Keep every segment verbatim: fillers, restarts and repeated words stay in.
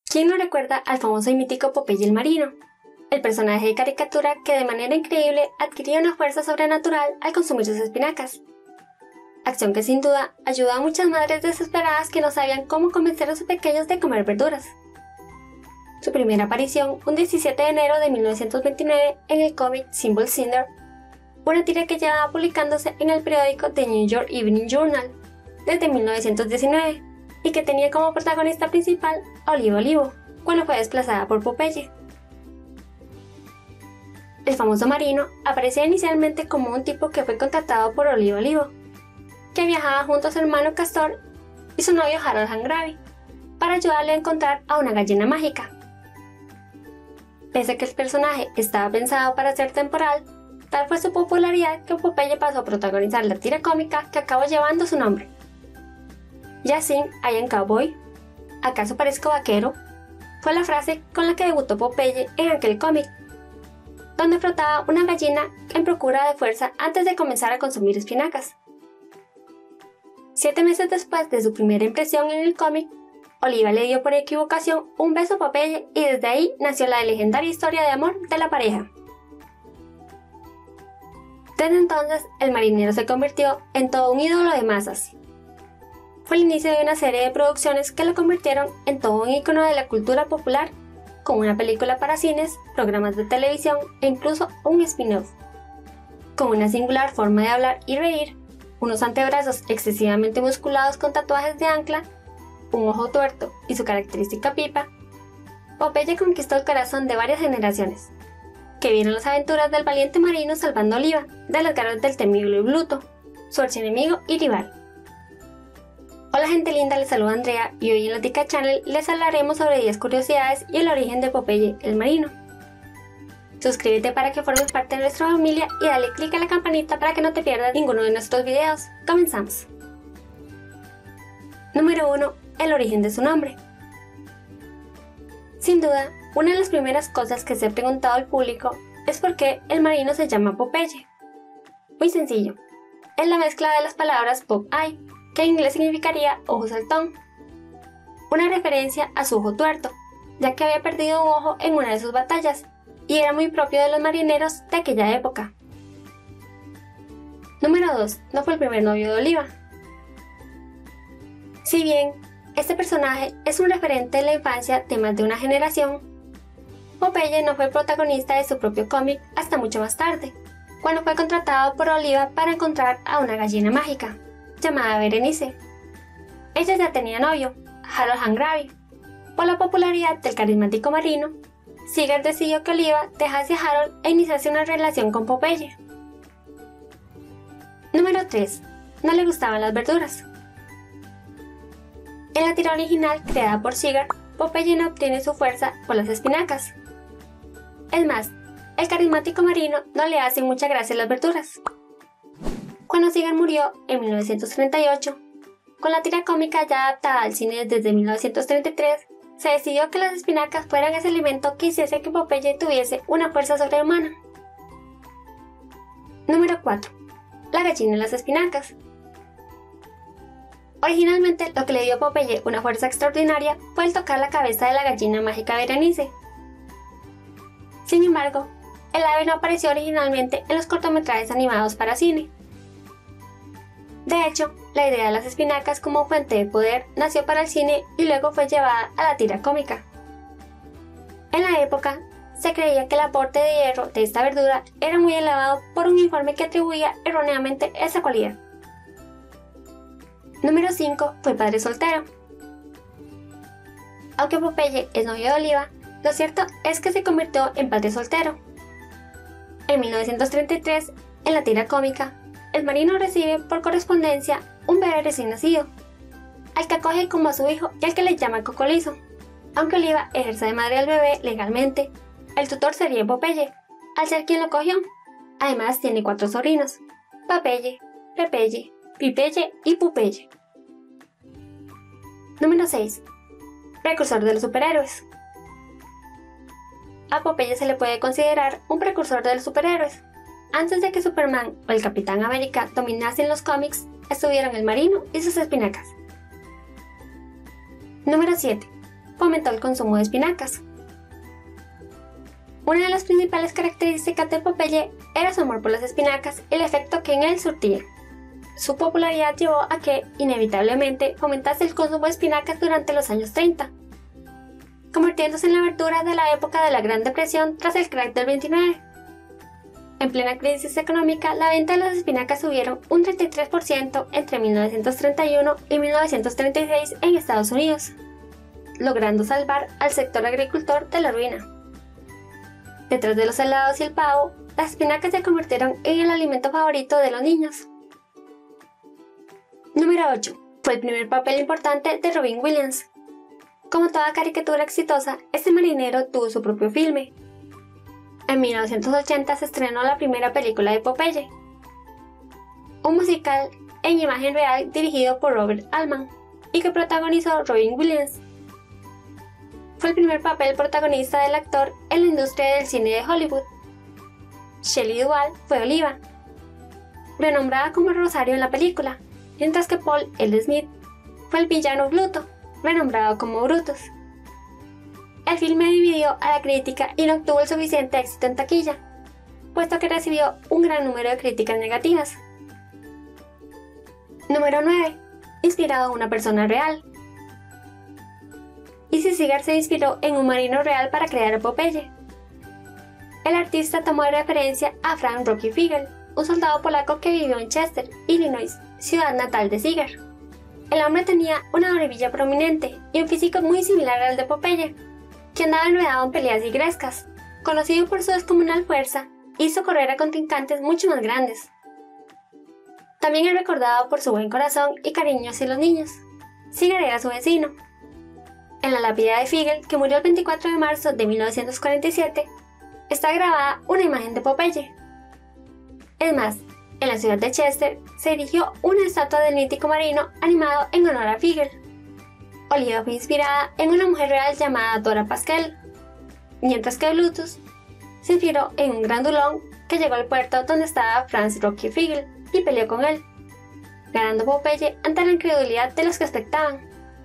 ¿Quién no recuerda al famoso y mítico Popeye el Marino? El personaje de caricatura que de manera increíble adquiría una fuerza sobrenatural al consumir sus espinacas. Acción que sin duda ayudó a muchas madres desesperadas que no sabían cómo convencer a sus pequeños de comer verduras. Su primera aparición un diecisiete de enero de mil novecientos veintinueve en el cómic Simple Cinder, una tira que llevaba publicándose en el periódico The New York Evening Journal desde mil novecientos diecinueve y que tenía como protagonista principal a Oliva Olivo, cuando fue desplazada por Popeye. El famoso marino aparecía inicialmente como un tipo que fue contratado por Oliva Olivo, que viajaba junto a su hermano Castor y su novio Harold Hangravi para ayudarle a encontrar a una gallina mágica. Pese a que el personaje estaba pensado para ser temporal, tal fue su popularidad que Popeye pasó a protagonizar la tira cómica que acabó llevando su nombre. Ya sin I am cowboy, ¿acaso parezco vaquero?, fue la frase con la que debutó Popeye en aquel cómic, donde frotaba una gallina en procura de fuerza antes de comenzar a consumir espinacas. Siete meses después de su primera impresión en el cómic, Oliva le dio por equivocación un beso a Popeye y desde ahí nació la legendaria historia de amor de la pareja. Desde entonces, el marinero se convirtió en todo un ídolo de masas. Fue el inicio de una serie de producciones que lo convirtieron en todo un ícono de la cultura popular, con una película para cines, programas de televisión e incluso un spin-off. Con una singular forma de hablar y reír, unos antebrazos excesivamente musculados con tatuajes de ancla, un ojo tuerto y su característica pipa, Popeye conquistó el corazón de varias generaciones, que vieron las aventuras del valiente marino salvando a Oliva de las garras del temible Bluto, su archienemigo y rival. Hola gente linda, les saluda Andrea y hoy en la Tica Channel les hablaremos sobre diez curiosidades y el origen de Popeye el Marino. Suscríbete para que formes parte de nuestra familia y dale click a la campanita para que no te pierdas ninguno de nuestros videos. Comenzamos. Número uno. El origen de su nombre. Sin duda, una de las primeras cosas que se ha preguntado al público es por qué el marino se llama Popeye. Muy sencillo, es la mezcla de las palabras Pop-Eye, que en inglés significaría ojo saltón, una referencia a su ojo tuerto, ya que había perdido un ojo en una de sus batallas, y era muy propio de los marineros de aquella época. Número dos. No fue el primer novio de Oliva. Si bien este personaje es un referente de la infancia de más de una generación, Popeye no fue el protagonista de su propio cómic hasta mucho más tarde, cuando fue contratado por Oliva para encontrar a una gallina mágica, llamada Berenice. Ella ya tenía novio, Harold Hangravi. Por la popularidad del carismático marino, Seeger decidió que Oliva dejase a Harold e iniciase una relación con Popeye. Número tres. No le gustaban las verduras. En la tira original creada por Seeger, Popeye no obtiene su fuerza por las espinacas. Es más, el carismático marino no le hace mucha gracia las verduras. Cuando Seeger murió en mil novecientos treinta y ocho, con la tira cómica ya adaptada al cine desde mil novecientos treinta y tres, se decidió que las espinacas fueran ese alimento que hiciese que Popeye tuviese una fuerza sobrehumana. Número cuatro. La gallina y las espinacas. Originalmente, lo que le dio a Popeye una fuerza extraordinaria fue el tocar la cabeza de la gallina mágica Berenice. Sin embargo, el ave no apareció originalmente en los cortometrajes animados para cine. De hecho, la idea de las espinacas como fuente de poder nació para el cine y luego fue llevada a la tira cómica. En la época, se creía que el aporte de hierro de esta verdura era muy elevado por un informe que atribuía erróneamente esa cualidad. Número cinco. Fue padre soltero. Aunque Popeye es novio de Oliva, lo cierto es que se convirtió en padre soltero. En mil novecientos treinta y tres, en la tira cómica, el marino recibe por correspondencia un bebé recién nacido, al que acoge como a su hijo y al que le llama Cocolizo. Aunque Oliva ejerce de madre al bebé legalmente, el tutor sería Popeye, al ser quien lo cogió. Además tiene cuatro sobrinos: Papeye, Pepeye, Pipeye y Pupeye. Número seis. Precursor de los superhéroes. A Popeye se le puede considerar un precursor de los superhéroes. Antes de que Superman o el Capitán América dominasen los cómics, estuvieron el marino y sus espinacas. Número siete. fomentó el consumo de espinacas. Una de las principales características de Popeye era su amor por las espinacas y el efecto que en él surtía. Su popularidad llevó a que, inevitablemente, fomentase el consumo de espinacas durante los años treinta, convirtiéndose en la verdura de la época de la Gran Depresión tras el crack del veintinueve. En plena crisis económica, la venta de las espinacas subieron un treinta y tres por ciento entre mil novecientos treinta y uno y mil novecientos treinta y seis en Estados Unidos, logrando salvar al sector agricultor de la ruina. Detrás de los helados y el pavo, las espinacas se convirtieron en el alimento favorito de los niños. Número ocho. Fue el primer papel importante de Robin Williams. Como toda caricatura exitosa, este marinero tuvo su propio filme. En mil novecientos ochenta se estrenó la primera película de Popeye, un musical en imagen real dirigido por Robert Altman y que protagonizó Robin Williams. Fue el primer papel protagonista del actor en la industria del cine de Hollywood. Shelley Duvall fue Oliva, renombrada como Rosario en la película, mientras que Paul L. Smith fue el villano Bluto, renombrado como Brutus. El filme dividió a la crítica y no obtuvo el suficiente éxito en taquilla, puesto que recibió un gran número de críticas negativas. Número nueve. Inspirado en una persona real. Easy Segar se inspiró en un marino real para crear a Popeye. El artista tomó de referencia a Frank Rocky Fiegel, un soldado polaco que vivió en Chester, Illinois, ciudad natal de Segar. El hombre tenía una barbilla prominente y un físico muy similar al de Popeye, que andaba enredado en peleas digrescas. Conocido por su descomunal fuerza, hizo correr a contrincantes mucho más grandes. También es recordado por su buen corazón y cariño hacia los niños. Segar era su vecino. En la lápida de Fiegel, que murió el veinticuatro de marzo de mil novecientos cuarenta y siete, está grabada una imagen de Popeye. Es más, en la ciudad de Chester se erigió una estatua del mítico marino animado en honor a Fiegel. Oliva fue inspirada en una mujer real llamada Dora Pascal, mientras que Blutus se inspiró en un grandulón que llegó al puerto donde estaba Frank Rocky Fiegel y peleó con él, ganando Popeye ante la incredulidad de los que expectaban.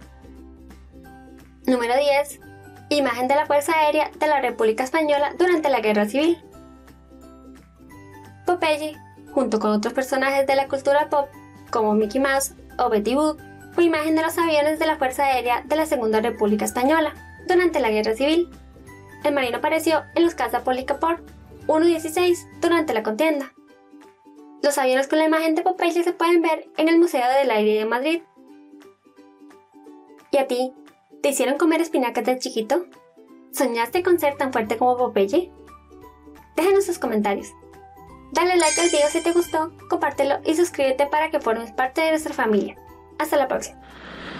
Número diez. Imagen de la Fuerza Aérea de la República Española durante la Guerra Civil. Popeye, junto con otros personajes de la cultura pop como Mickey Mouse o Betty Boop, fue imagen de los aviones de la Fuerza Aérea de la Segunda República Española durante la Guerra Civil. El marino apareció en los caza Policarpo uno dieciséis durante la contienda. Los aviones con la imagen de Popeye se pueden ver en el Museo del Aire de Madrid. ¿Y a ti? ¿Te hicieron comer espinacas de chiquito? ¿Soñaste con ser tan fuerte como Popeye? Déjanos tus comentarios. Dale like al video si te gustó, compártelo y suscríbete para que formes parte de nuestra familia. Hasta la próxima.